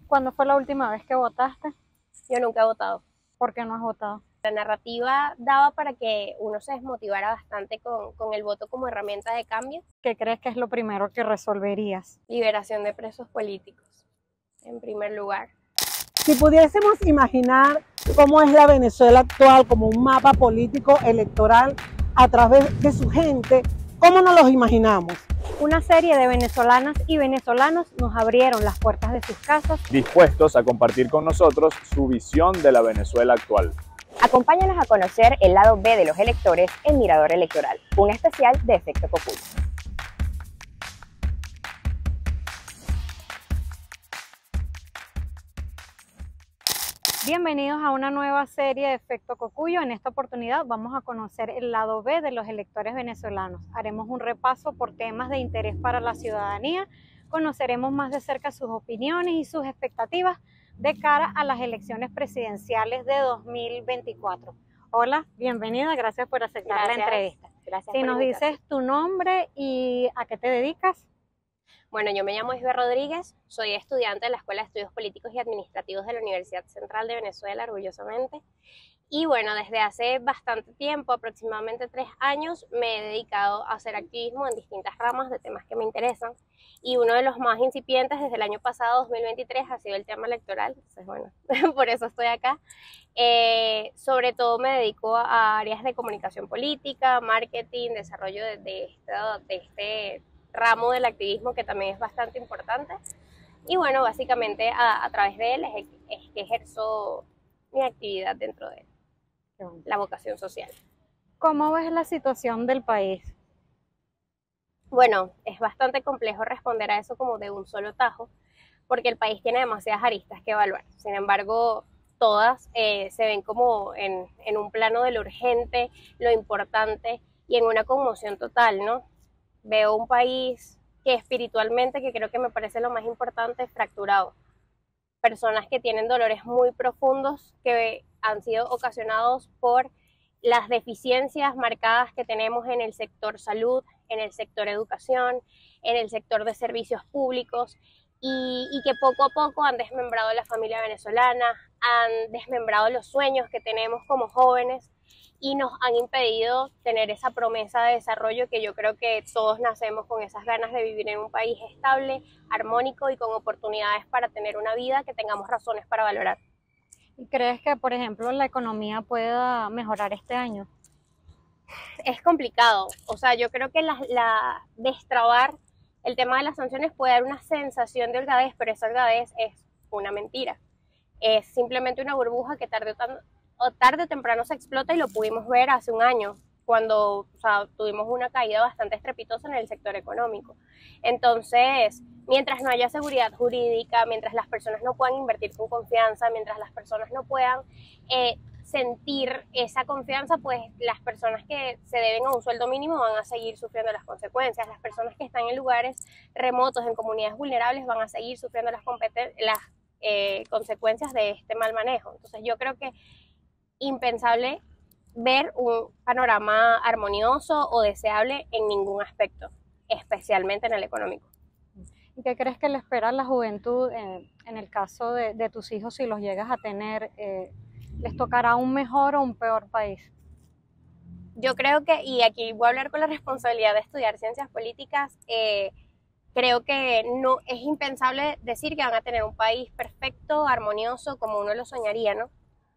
¿Cuándo fue la última vez que votaste? Yo nunca he votado. ¿Por qué no has votado? La narrativa daba para que uno se desmotivara bastante con el voto como herramienta de cambio. ¿Qué crees que es lo primero que resolverías? Liberación de presos políticos, en primer lugar. Si pudiésemos imaginar cómo es la Venezuela actual como un mapa político electoral a través de su gente, ¿cómo nos los imaginamos? Una serie de venezolanas y venezolanos nos abrieron las puertas de sus casas, dispuestos a compartir con nosotros su visión de la Venezuela actual. Acompáñanos a conocer el lado B de los electores en Mirador Electoral, un especial de Efecto Cocuyo. Bienvenidos a una nueva serie de Efecto Cocuyo. En esta oportunidad vamos a conocer el lado B de los electores venezolanos. Haremos un repaso por temas de interés para la ciudadanía, conoceremos más de cerca sus opiniones y sus expectativas de cara a las elecciones presidenciales de 2024. Hola, bienvenida, gracias por aceptar la entrevista. Gracias Si por nos invitarme. dices tu nombre y a qué te dedicas. Bueno, yo me llamo Isbe Rodríguez, soy estudiante de la Escuela de Estudios Políticos y Administrativos de la Universidad Central de Venezuela, orgullosamente. Y bueno, desde hace bastante tiempo, aproximadamente 3 años, me he dedicado a hacer activismo en distintas ramas de temas que me interesan. Y uno de los más incipientes desde el año pasado, 2023, ha sido el tema electoral. Entonces, bueno, por eso estoy acá. Sobre todo me dedico a áreas de comunicación política, marketing, desarrollo de este ramo del activismo que también es bastante importante. Y bueno, básicamente a través de él es que ejerzo mi actividad dentro de la vocación social. ¿Cómo ves la situación del país? Bueno, es bastante complejo responder a eso como de un solo tajo, porque el país tiene demasiadas aristas que evaluar. Sin embargo, todas se ven como en un plano de lo urgente, lo importante y en una conmoción total, ¿no? Veo un país que espiritualmente, que creo que me parece lo más importante, fracturado. Personas que tienen dolores muy profundos que han sido ocasionados por las deficiencias marcadas que tenemos en el sector salud, en el sector educación, en el sector de servicios públicos y que poco a poco han desmembrado la familia venezolana, han desmembrado los sueños que tenemos como jóvenes y nos han impedido tener esa promesa de desarrollo que yo creo que todos nacemos con esas ganas de vivir en un país estable, armónico y con oportunidades para tener una vida que tengamos razones para valorar. ¿Y crees que, por ejemplo, la economía pueda mejorar este año? Es complicado, o sea, yo creo que destrabar el tema de las sanciones puede dar una sensación de holgadez, pero esa holgadez es una mentira. Es simplemente una burbuja que tarde o temprano se explota y lo pudimos ver hace un año, cuando tuvimos una caída bastante estrepitosa en el sector económico. Entonces, mientras no haya seguridad jurídica, mientras las personas no puedan invertir con confianza, mientras las personas no puedan sentir esa confianza, pues las personas que se deben a un sueldo mínimo van a seguir sufriendo las consecuencias. Las personas que están en lugares remotos, en comunidades vulnerables, van a seguir sufriendo las consecuencias de este mal manejo. Entonces yo creo que impensable ver un panorama armonioso o deseable en ningún aspecto, especialmente en el económico. ¿Y qué crees que le espera a la juventud en el caso de tus hijos si los llegas a tener? ¿Les tocará un mejor o un peor país? Yo creo que, y aquí voy a hablar con la responsabilidad de estudiar ciencias políticas, creo que no es impensable decir que van a tener un país perfecto, armonioso, como uno lo soñaría, ¿no?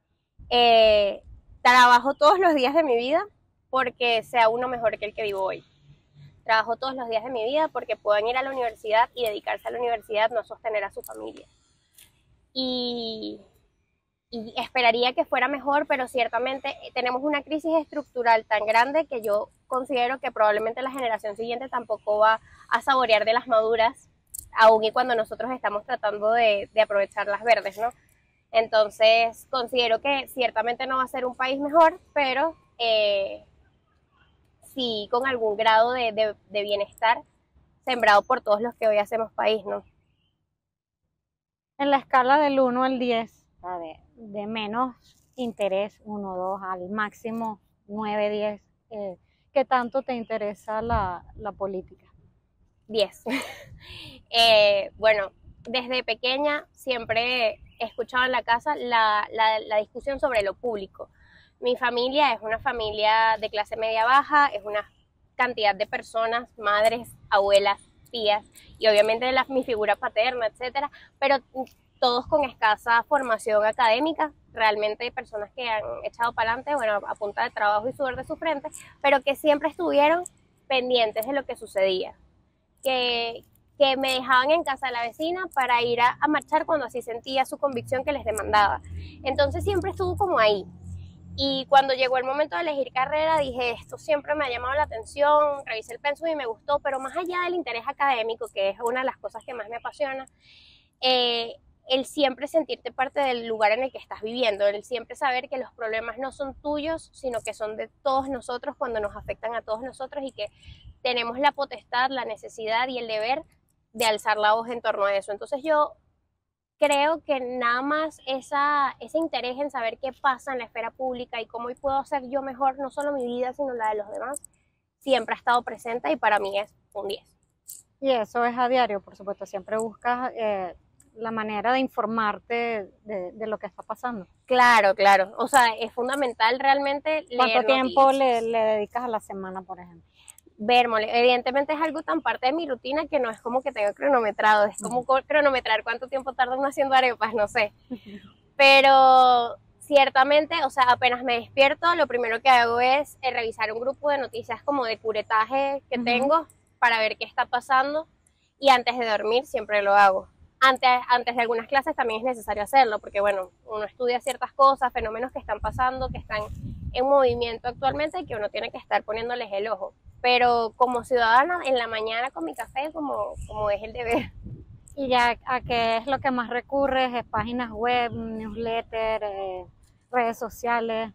Trabajo todos los días de mi vida porque sea uno mejor que el que vivo hoy. Trabajo todos los días de mi vida porque puedan ir a la universidad y dedicarse a la universidad, no sostener a su familia. Y esperaría que fuera mejor, pero ciertamente tenemos una crisis estructural tan grande que yo considero que probablemente la generación siguiente tampoco va a saborear de las maduras, aun y cuando nosotros estamos tratando de aprovechar las verdes, ¿no? Entonces, considero que ciertamente no va a ser un país mejor, pero sí con algún grado de bienestar sembrado por todos los que hoy hacemos país, ¿no? En la escala del 1 al 10, de menos interés, 1, 2, al máximo 9, 10, ¿qué tanto te interesa la política? 10. Bueno, desde pequeña siempre he escuchado en la casa la discusión sobre lo público. Mi familia es una familia de clase media baja, es una cantidad de personas, madres, abuelas, tías, y obviamente mi figura paterna, etcétera, pero todos con escasa formación académica, realmente personas que han echado para adelante, bueno, a punta de trabajo y sudor de su frente, pero que siempre estuvieron pendientes de lo que sucedía, que me dejaban en casa de la vecina para ir a marchar cuando así sentía su convicción que les demandaba. Entonces siempre estuvo como ahí. Y cuando llegó el momento de elegir carrera, dije, esto siempre me ha llamado la atención, revisé el pensum y me gustó, pero más allá del interés académico, que es una de las cosas que más me apasiona, el siempre sentirte parte del lugar en el que estás viviendo, el siempre saber que los problemas no son tuyos, sino que son de todos nosotros cuando nos afectan a todos nosotros y que tenemos la potestad, la necesidad y el deber de alzar la voz en torno a eso. Entonces yo creo que nada más ese interés en saber qué pasa en la esfera pública y cómo puedo hacer yo mejor, no solo mi vida, sino la de los demás, siempre ha estado presente y para mí es un 10. Y eso es a diario, por supuesto, siempre buscas la manera de informarte de lo que está pasando. Claro, claro, o sea, es fundamental realmente leer ¿Cuánto tiempo noticias. le dedicas a la semana, por ejemplo? Vermole, evidentemente es algo tan parte de mi rutina que no es como que tengo cronometrado, es como cronometrar cuánto tiempo tarda uno haciendo arepas, no sé. Pero ciertamente, o sea, apenas me despierto, lo primero que hago es revisar un grupo de noticias como de curetaje que tengo para ver qué está pasando, y antes de dormir siempre lo hago. Antes de algunas clases también es necesario hacerlo, porque bueno, uno estudia ciertas cosas, fenómenos que están pasando, que están en movimiento actualmente y que uno tiene que estar poniéndoles el ojo. Pero como ciudadana, en la mañana con mi café, como es el deber. ¿Y ya a qué es lo que más recurres? ¿Es páginas web, newsletter, redes sociales?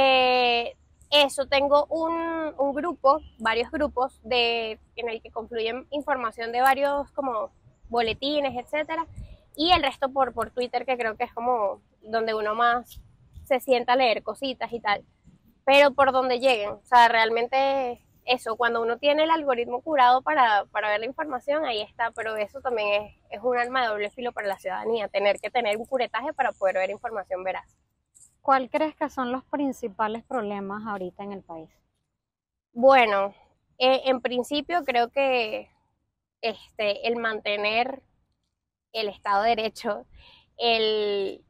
Eso, tengo un grupo, varios grupos en el que confluyen información de varios como boletines, etcétera, y el resto por Twitter, que creo que es como donde uno más se sienta a leer cositas y tal, pero por donde lleguen, o sea, realmente eso, cuando uno tiene el algoritmo curado para ver la información, ahí está, pero eso también es un arma de doble filo para la ciudadanía, tener que tener un curetaje para poder ver información veraz. ¿Cuál crees que son los principales problemas ahorita en el país? Bueno, en principio creo que el mantener el Estado de Derecho, el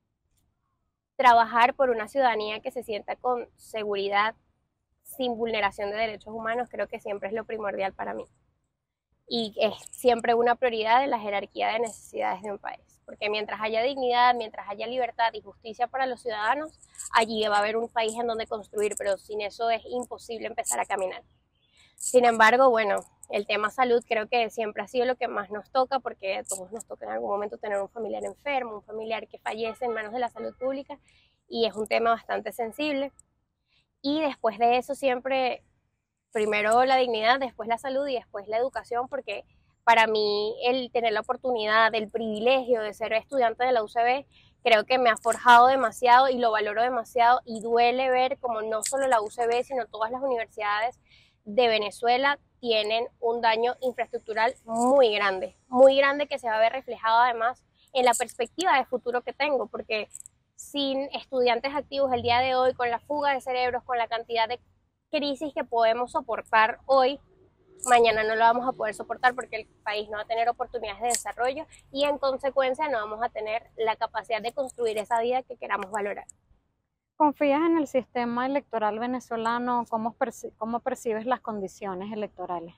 trabajar por una ciudadanía que se sienta con seguridad, sin vulneración de derechos humanos, creo que siempre es lo primordial para mí. Y es siempre una prioridad en la jerarquía de necesidades de un país. Porque mientras haya dignidad, mientras haya libertad y justicia para los ciudadanos, allí va a haber un país en donde construir, pero sin eso es imposible empezar a caminar. Sin embargo, bueno, el tema salud creo que siempre ha sido lo que más nos toca, porque a todos nos toca en algún momento tener un familiar enfermo, un familiar que fallece en manos de la salud pública, y es un tema bastante sensible. Y después de eso siempre, primero la dignidad, después la salud y después la educación, porque para mí el tener la oportunidad, el privilegio de ser estudiante de la UCB, creo que me ha forjado demasiado y lo valoro demasiado, y duele ver como no solo la UCB, sino todas las universidades de Venezuela tienen un daño infraestructural muy grande que se va a ver reflejado además en la perspectiva de futuro que tengo, porque sin estudiantes activos el día de hoy, con la fuga de cerebros, con la cantidad de crisis que podemos soportar hoy, mañana no lo vamos a poder soportar, porque el país no va a tener oportunidades de desarrollo y en consecuencia no vamos a tener la capacidad de construir esa vida que queramos valorar. ¿Confías en el sistema electoral venezolano? ¿Cómo percibes las condiciones electorales?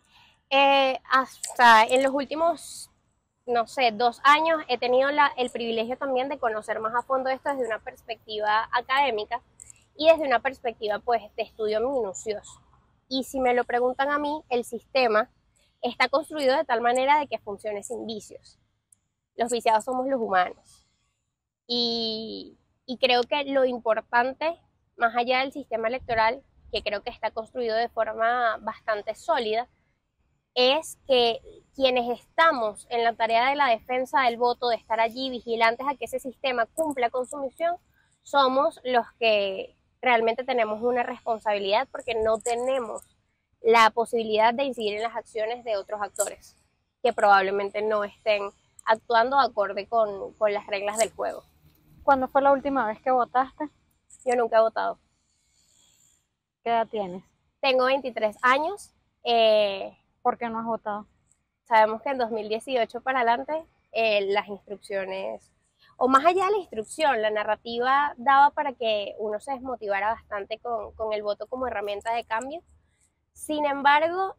Hasta en los últimos, no sé, 2 años he tenido el privilegio también de conocer más a fondo esto desde una perspectiva académica y desde una perspectiva pues de estudio minucioso. Y si me lo preguntan a mí, el sistema está construido de tal manera de que funcione sin vicios. Los viciados somos los humanos. Y creo que lo importante, más allá del sistema electoral, que creo que está construido de forma bastante sólida, es que quienes estamos en la tarea de la defensa del voto, de estar allí vigilantes a que ese sistema cumpla con su misión, somos los que realmente tenemos una responsabilidad, porque no tenemos la posibilidad de incidir en las acciones de otros actores que probablemente no estén actuando acorde con las reglas del juego. ¿Cuándo fue la última vez que votaste? Yo nunca he votado. ¿Qué edad tienes? Tengo 23 años. ¿Por qué no has votado? Sabemos que en 2018 para adelante las instrucciones, o más allá de la instrucción, la narrativa daba para que uno se desmotivara bastante con el voto como herramienta de cambio. Sin embargo,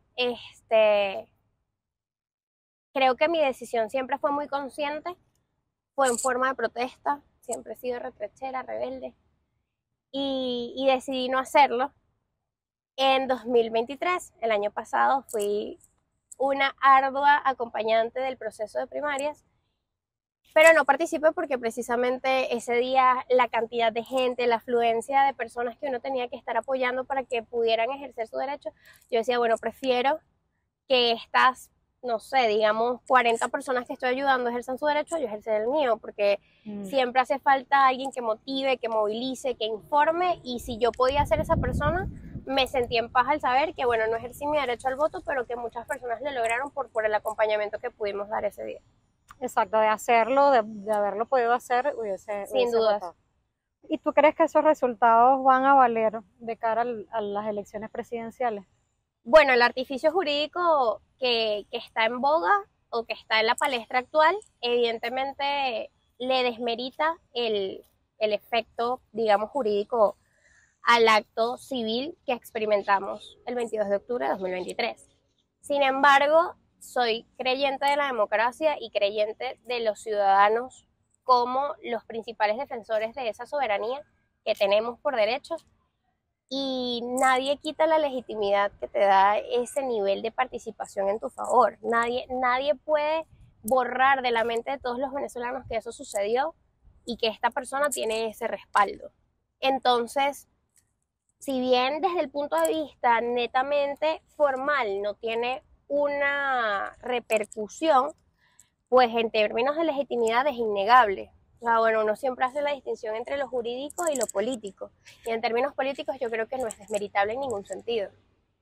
creo que mi decisión siempre fue muy consciente, fue en forma de protesta, siempre he sido retrechera, rebelde, y decidí no hacerlo. En 2023, el año pasado, fui una ardua acompañante del proceso de primarias, pero no participé porque precisamente ese día la cantidad de gente, la afluencia de personas que uno tenía que estar apoyando para que pudieran ejercer su derecho, yo decía, bueno, prefiero que estas, no sé, digamos 40 personas que estoy ayudando ejerzan su derecho, yo ejercer el mío, porque siempre hace falta alguien que motive, que movilice, que informe, y si yo podía ser esa persona, me sentí en paz al saber que, bueno, no ejercí mi derecho al voto, pero que muchas personas lo lograron por el acompañamiento que pudimos dar ese día. Exacto, de hacerlo, de haberlo podido hacer, Sin dudas. votado. ¿Y tú crees que esos resultados van a valer de cara a las elecciones presidenciales? Bueno, el artificio jurídico que está en boga o que está en la palestra actual, evidentemente le desmerita el efecto, digamos, jurídico al acto civil que experimentamos el 22 de octubre de 2023. Sin embargo, soy creyente de la democracia y creyente de los ciudadanos como los principales defensores de esa soberanía que tenemos por derechos, y nadie quita la legitimidad que te da ese nivel de participación en tu favor. Nadie puede borrar de la mente de todos los venezolanos que eso sucedió y que esta persona tiene ese respaldo. Entonces, si bien desde el punto de vista netamente formal no tiene una repercusión, pues en términos de legitimidad es innegable. O sea, bueno, uno siempre hace la distinción entre lo jurídico y lo político. Y en términos políticos yo creo que no es desmeritable en ningún sentido.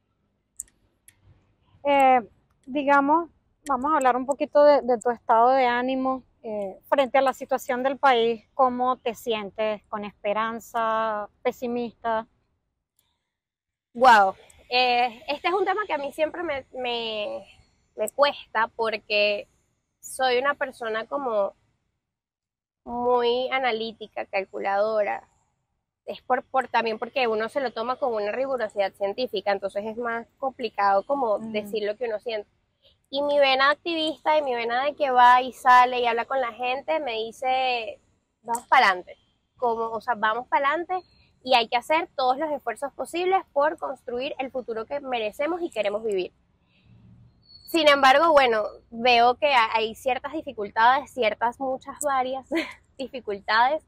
Digamos, vamos a hablar un poquito de tu estado de ánimo frente a la situación del país. ¿Cómo te sientes? ¿Con esperanza? ¿Pesimista? Wow. Este es un tema que a mí siempre me cuesta, porque soy una persona como muy analítica, calculadora. Es también porque uno se lo toma con una rigurosidad científica, entonces es más complicado como decir lo que uno siente. Y mi vena activista y mi vena de que va y sale y habla con la gente me dice, vamos para adelante. Vamos para adelante y hay que hacer todos los esfuerzos posibles por construir el futuro que merecemos y queremos vivir. Sin embargo, bueno, veo que hay ciertas dificultades, muchas varias dificultades,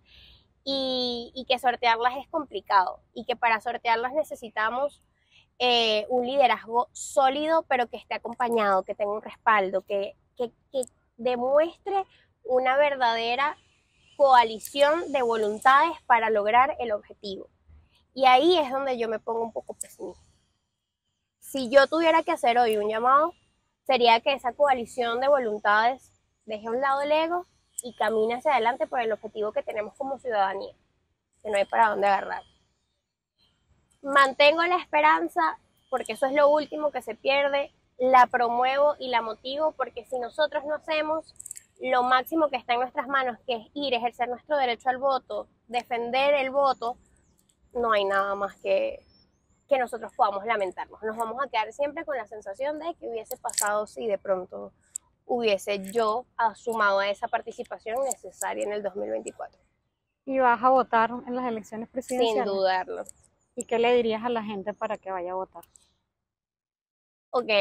y que sortearlas es complicado, y que para sortearlas necesitamos un liderazgo sólido, pero que esté acompañado, que tenga un respaldo, que demuestre una verdadera coalición de voluntades para lograr el objetivo. Y ahí es donde yo me pongo un poco pesimista. Si yo tuviera que hacer hoy un llamado, sería que esa coalición de voluntades deje a un lado el ego y camine hacia adelante por el objetivo que tenemos como ciudadanía, que no hay para dónde agarrar. Mantengo la esperanza porque eso es lo último que se pierde, la promuevo y la motivo, porque si nosotros no hacemos lo máximo que está en nuestras manos, que es ir a ejercer nuestro derecho al voto, defender el voto, no hay nada más que nosotros podamos lamentarnos. Nos vamos a quedar siempre con la sensación de que hubiese pasado si de pronto hubiese yo sumado a esa participación necesaria en el 2024. ¿Y vas a votar en las elecciones presidenciales? Sin dudarlo. ¿Y qué le dirías a la gente para que vaya a votar? Ok.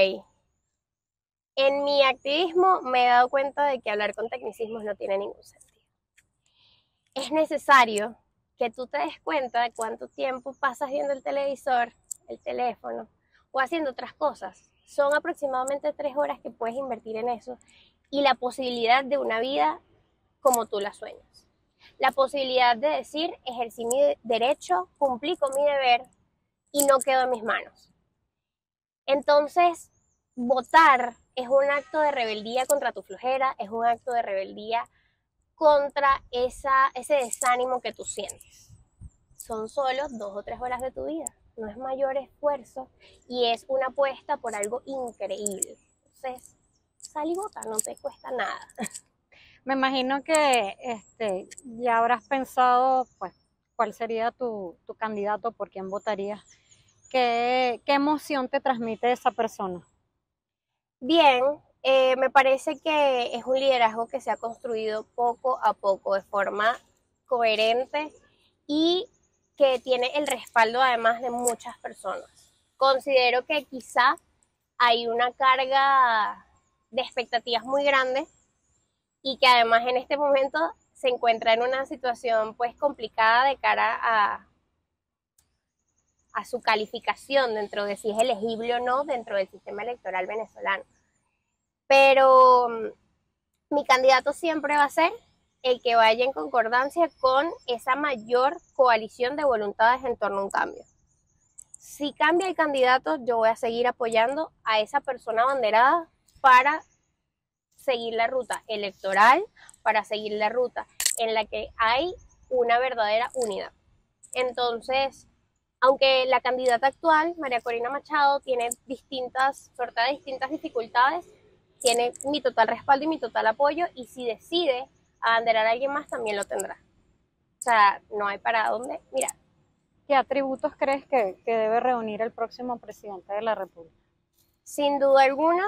En mi activismo me he dado cuenta de que hablar con tecnicismos no tiene ningún sentido. Es necesario que tú te des cuenta de cuánto tiempo pasas viendo el televisor, el teléfono o haciendo otras cosas. Son aproximadamente 3 horas que puedes invertir en eso, y la posibilidad de una vida como tú la sueñas. La posibilidad de decir, ejercí mi derecho, cumplí con mi deber y no quedó en mis manos. Entonces, votar es un acto de rebeldía contra tu flojera, es un acto de rebeldía contra ese desánimo que tú sientes. Son solo 2 o 3 horas de tu vida, no es mayor esfuerzo y es una apuesta por algo increíble. Entonces, sal y vota, no te cuesta nada. Me imagino que ya habrás pensado pues cuál sería tu candidato, por quién votarías. ¿Qué emoción te transmite esa persona? Bien, me parece que es un liderazgo que se ha construido poco a poco de forma coherente y que tiene el respaldo además de muchas personas. Considero que quizá hay una carga de expectativas muy grande y que además en este momento se encuentra en una situación pues complicada de cara a su calificación dentro de si es elegible o no dentro del sistema electoral venezolano. Pero mi candidato siempre va a ser el que vaya en concordancia con esa mayor coalición de voluntades en torno a un cambio. Si cambia el candidato, yo voy a seguir apoyando a esa persona abanderada para seguir la ruta electoral, para seguir la ruta en la que hay una verdadera unidad. Entonces, aunque la candidata actual, María Corina Machado, tiene distintas dificultades, tiene mi total respaldo y mi total apoyo, y si decide abanderar a alguien más, también lo tendrá. O sea, no hay para dónde mirar. ¿Qué atributos crees que debe reunir el próximo presidente de la República? Sin duda alguna,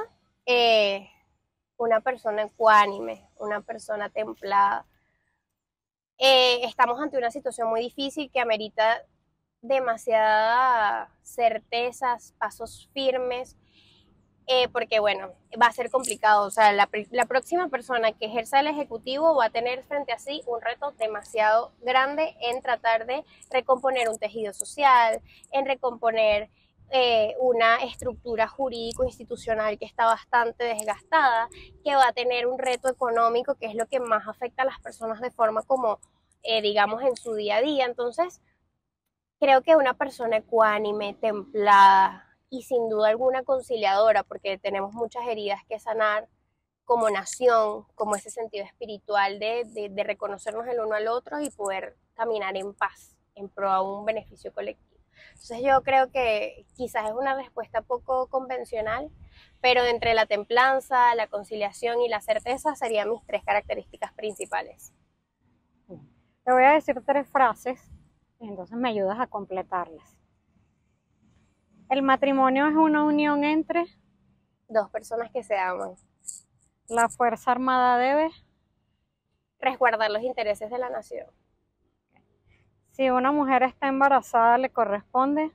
una persona ecuánime, una persona templada. Estamos ante una situación muy difícil que amerita demasiadas certezas, pasos firmes, porque bueno, va a ser complicado. O sea, la próxima persona que ejerza el Ejecutivo va a tener frente a sí un reto demasiado grande en tratar de recomponer un tejido social, en recomponer una estructura jurídico-institucional que está bastante desgastada, que va a tener un reto económico que es lo que más afecta a las personas de forma como, digamos, en su día a día. Entonces, creo que una persona ecuánime, templada y sin duda alguna conciliadora, porque tenemos muchas heridas que sanar como nación, como ese sentido espiritual de reconocernos el uno al otro y poder caminar en paz, en pro a un beneficio colectivo. Entonces yo creo que quizás es una respuesta poco convencional, pero entre la templanza, la conciliación y la certeza serían mis 3 características principales. Te voy a decir 3 frases y entonces me ayudas a completarlas. El matrimonio es una unión entre 2 personas que se aman. La Fuerza Armada debe resguardar los intereses de la nación. Si una mujer está embarazada, le corresponde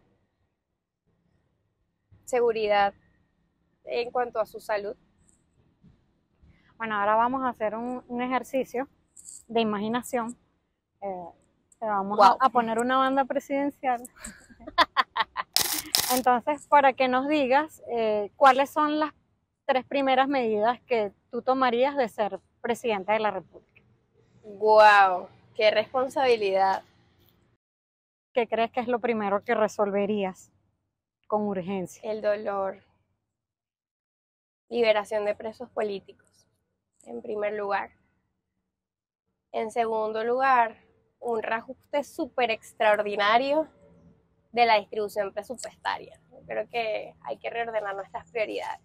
seguridad en cuanto a su salud. Bueno, ahora vamos a hacer un ejercicio de imaginación. Te vamos a poner una banda presidencial. Entonces, para que nos digas cuáles son las 3 primeras medidas que tú tomarías de ser presidente de la República. ¡Wow! ¡Qué responsabilidad! ¿Qué crees que es lo primero que resolverías con urgencia? El dolor. Liberación de presos políticos, en primer lugar. En segundo lugar, un reajuste súper extraordinario de la distribución presupuestaria. Creo que hay que reordenar nuestras prioridades.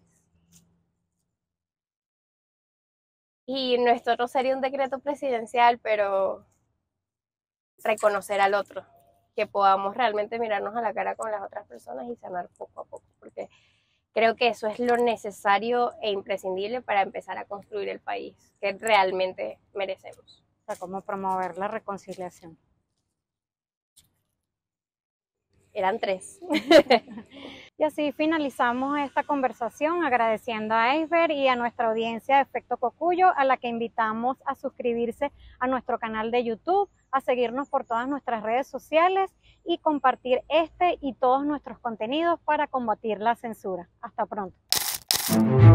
Y esto no sería un decreto presidencial, pero reconocer al otro, que podamos realmente mirarnos a la cara con las otras personas y sanar poco a poco, porque creo que eso es lo necesario e imprescindible para empezar a construir el país que realmente merecemos. O sea, cómo promover la reconciliación. Eran 3. Y así finalizamos esta conversación agradeciendo a Eisber y a nuestra audiencia de Efecto Cocuyo, a la que invitamos a suscribirse a nuestro canal de YouTube, a seguirnos por todas nuestras redes sociales y compartir este y todos nuestros contenidos para combatir la censura. Hasta pronto.